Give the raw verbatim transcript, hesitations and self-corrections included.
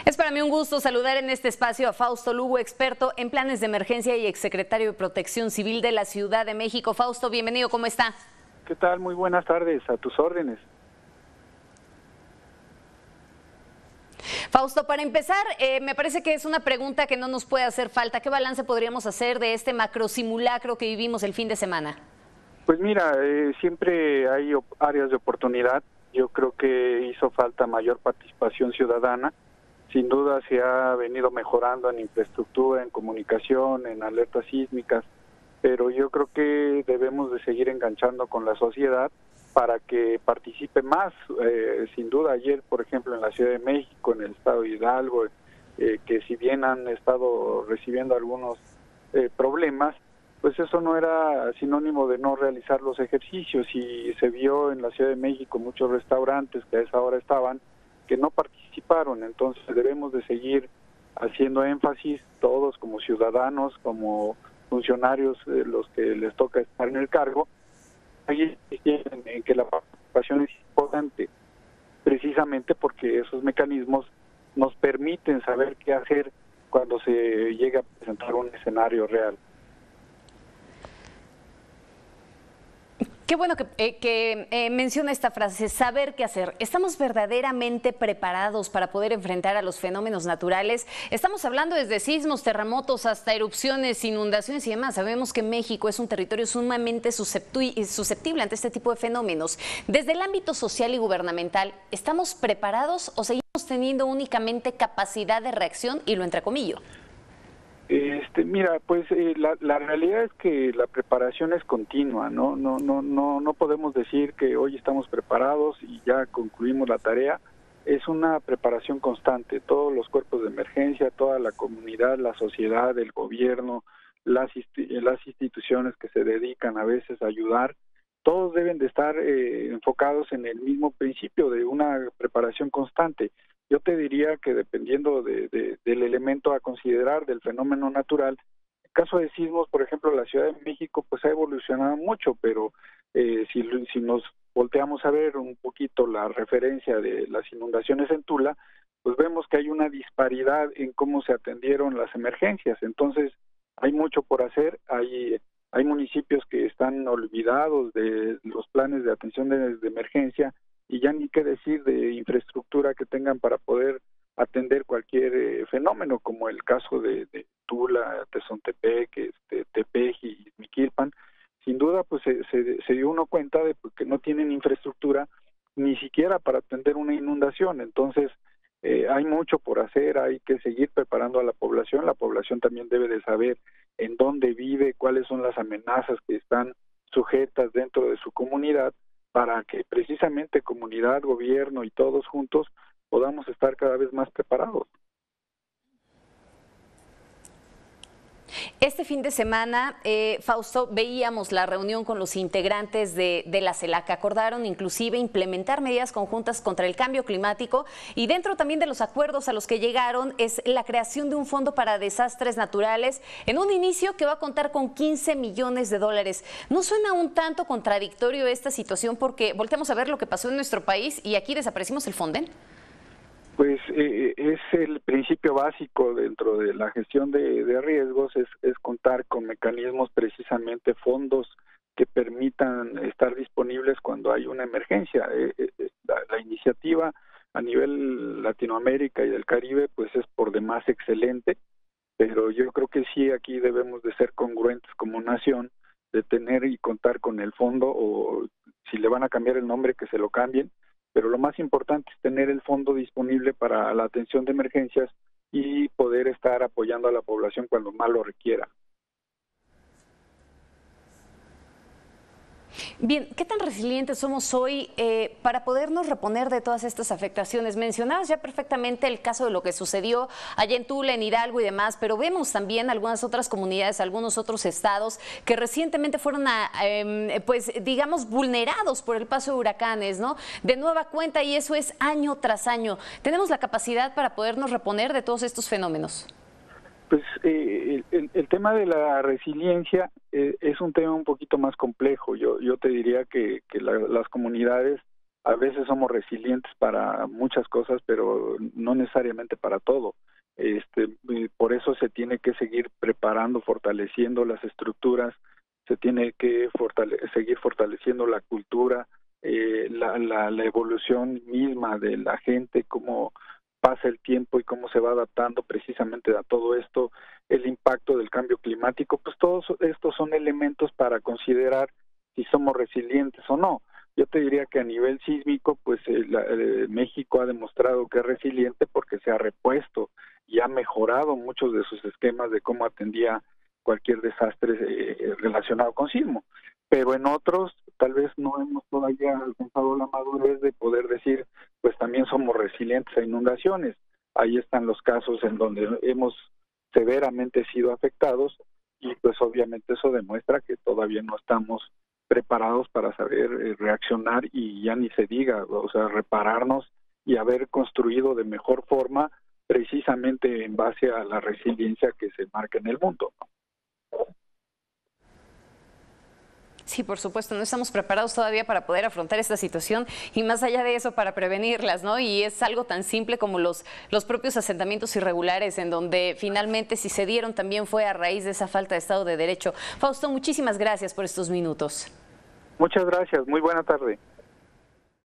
Es para mí un gusto saludar en este espacio a Fausto Lugo, experto en planes de emergencia y exsecretario de Protección Civil de la Ciudad de México. Fausto, bienvenido, ¿cómo está? ¿Qué tal? Muy buenas tardes, a tus órdenes. Fausto, para empezar, eh, me parece que es una pregunta que no nos puede hacer falta. ¿Qué balance podríamos hacer de este macro simulacro que vivimos el fin de semana? Pues mira, eh, siempre hay áreas de oportunidad. Yo creo que hizo falta mayor participación ciudadana. Sin duda se ha venido mejorando en infraestructura, en comunicación, en alertas sísmicas, pero yo creo que debemos de seguir enganchando con la sociedad para que participe más. Eh, sin duda ayer, por ejemplo, en la Ciudad de México, en el estado de Hidalgo, eh, que si bien han estado recibiendo algunos eh, problemas, pues eso no era sinónimo de no realizar los ejercicios, y se vio en la Ciudad de México muchos restaurantes que a esa hora estaban, que no participaron. Entonces debemos de seguir haciendo énfasis todos como ciudadanos, como funcionarios, eh, los que les toca estar en el cargo, ahí en que la participación es importante, precisamente porque esos mecanismos nos permiten saber qué hacer cuando se llega a presentar un escenario real. Qué bueno que, eh, que eh, menciona esta frase, saber qué hacer. ¿Estamos verdaderamente preparados para poder enfrentar a los fenómenos naturales? Estamos hablando desde sismos, terremotos, hasta erupciones, inundaciones y demás. Sabemos que México es un territorio sumamente susceptible ante este tipo de fenómenos. Desde el ámbito social y gubernamental, ¿estamos preparados o seguimos teniendo únicamente capacidad de reacción y lo entrecomillo? Este, mira, pues eh, la, la realidad es que la preparación es continua, ¿no? No, no, no, no podemos decir que hoy estamos preparados y ya concluimos la tarea. Es una preparación constante. Todos los cuerpos de emergencia, toda la comunidad, la sociedad, el gobierno, las, las instituciones que se dedican a veces a ayudar, todos deben de estar eh, enfocados en el mismo principio de una preparación constante. Yo te diría que dependiendo de, de, del elemento a considerar, del fenómeno natural, en caso de sismos, por ejemplo, la Ciudad de México pues ha evolucionado mucho, pero eh, si, si nos volteamos a ver un poquito la referencia de las inundaciones en Tula, pues vemos que hay una disparidad en cómo se atendieron las emergencias. Entonces hay mucho por hacer. Hay, hay municipios que están olvidados de los planes de atención de, de emergencia, y ya ni qué decir de infraestructura que tengan para poder atender cualquier eh, fenómeno, como el caso de, de Tula, Tezontepec, este, Tepeji y Miquilpan. Sin duda, pues se, se, se dio uno cuenta de pues, que no tienen infraestructura ni siquiera para atender una inundación. Entonces, eh, hay mucho por hacer, hay que seguir preparando a la población. La población también debe de saber en dónde vive, cuáles son las amenazas que están sujetas dentro de su comunidad, para que precisamente comunidad, gobierno y todos juntos podamos estar cada vez más preparados. Este fin de semana, eh, Fausto, veíamos la reunión con los integrantes de, de la CELAC. Acordaron inclusive implementar medidas conjuntas contra el cambio climático, y dentro también de los acuerdos a los que llegaron es la creación de un fondo para desastres naturales en un inicio que va a contar con quince millones de dólares. ¿No suena un tanto contradictorio esta situación? Porque volteamos a ver lo que pasó en nuestro país y aquí desaparecimos el Fonden. Pues eh, es el principio básico dentro de la gestión de, de riesgos, es, es contar con mecanismos, precisamente fondos que permitan estar disponibles cuando hay una emergencia. Eh, eh, la, la iniciativa a nivel Latinoamérica y del Caribe pues es por demás excelente, pero yo creo que sí aquí debemos de ser congruentes como nación, de tener y contar con el fondo, o si le van a cambiar el nombre que se lo cambien, pero lo más importante es tener el fondo disponible para la atención de emergencias y poder estar apoyando a la población cuando más lo requiera. Bien, ¿qué tan resilientes somos hoy eh, para podernos reponer de todas estas afectaciones? Mencionabas ya perfectamente el caso de lo que sucedió allá en Tula, en Hidalgo y demás, pero vemos también algunas otras comunidades, algunos otros estados que recientemente fueron, a, eh, pues digamos, vulnerados por el paso de huracanes, ¿no? De nueva cuenta, y eso es año tras año. ¿Tenemos la capacidad para podernos reponer de todos estos fenómenos? Pues eh, el, el tema de la resiliencia eh, es un tema un poquito más complejo. Yo yo te diría que, que la, las comunidades A veces somos resilientes para muchas cosas, pero no necesariamente para todo. Este, por eso se tiene que seguir preparando, fortaleciendo las estructuras, se tiene que fortale seguir fortaleciendo la cultura, eh, la, la, la evolución misma de la gente, cómo pasa el tiempo y cómo se va adaptando precisamente a todo esto, el impacto del cambio climático, pues todos estos son elementos para considerar si somos resilientes o no. Yo te diría que a nivel sísmico, pues eh, la, eh, México ha demostrado que es resiliente porque se ha repuesto y ha mejorado muchos de sus esquemas de cómo atendía cualquier desastre eh, relacionado con sismo. Pero en otros, tal vez no hemos todavía alcanzado la madurez de poder decir, pues también somos resilientes a inundaciones. Ahí están los casos en donde hemos severamente sido afectados y pues obviamente eso demuestra que todavía no estamos preparados para saber eh, reaccionar y ya ni se diga, o sea, repararnos y haber construido de mejor forma precisamente en base a la resiliencia que se marca en el mundo, ¿no? Sí, por supuesto, no estamos preparados todavía para poder afrontar esta situación y más allá de eso para prevenirlas, ¿no? Y es algo tan simple como los, los propios asentamientos irregulares en donde finalmente si se dieron también fue a raíz de esa falta de Estado de Derecho. Fausto, muchísimas gracias por estos minutos. Muchas gracias, muy buena tarde.